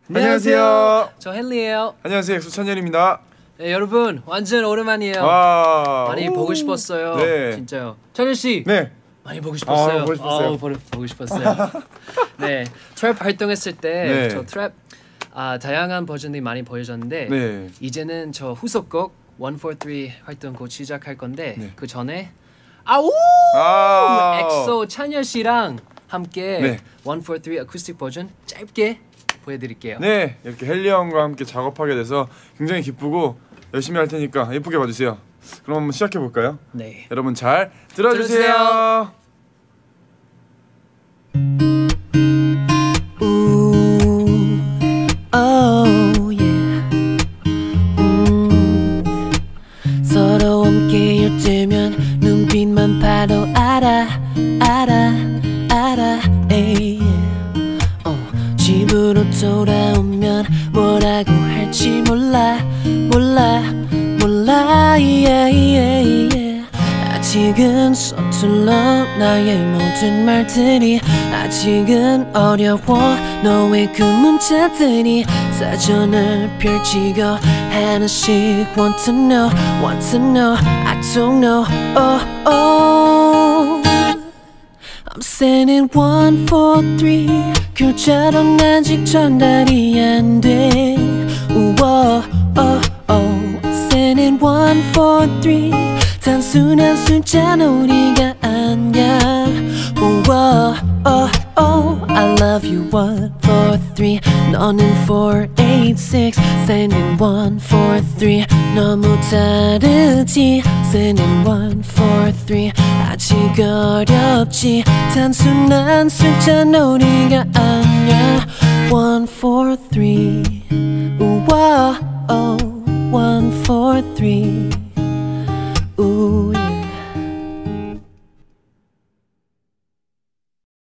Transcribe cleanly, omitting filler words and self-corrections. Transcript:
안녕하세요. 저 헨리예요. 안녕하세요. 엑소-찬열입니다. 네, 여러분 완전 오랜만이에요. 많이 보고 싶었어요. 네. 진짜요. 찬열 씨. 네. 많이 보고 싶었어요. 보고 싶었어요. 보고 싶었어요. 네, 트랩 활동했을 때 저 트랩 다양한 버전이 많이 보여줬는데 이제는 저 후속곡 143 활동 곧 시작할 건데 그 전에 엑소 찬열 씨랑 함께 143 acoustic 버전 짧게 보여드릴게요. 네, 이렇게 헨리 형과 함께 작업하게 돼서 굉장히 기쁘고 열심히 할 테니까 예쁘게 봐주세요. 그럼 한번 시작해 볼까요? 네. 여러분 잘 들어주세요. 서로 함께 옅으면 눈빛만 봐도 알아 집으로 돌아오면 뭐라고 할지 몰라 아직은 서툴러 나의 모든 말들이 아직은 어려워 너의 그 문자들이 사전을 펼치고 하나씩 want to know I don't know I'm sending 143 글자로 아직 전달이 안 돼 Sending 143 단순한 숫자는 우리가 아니야 I love you 143 너는 486 Sending 143 너무 다르지 Sending 143 아직 어렵지 단순한 숫자는 우리가 아니야 143 143 Ooh,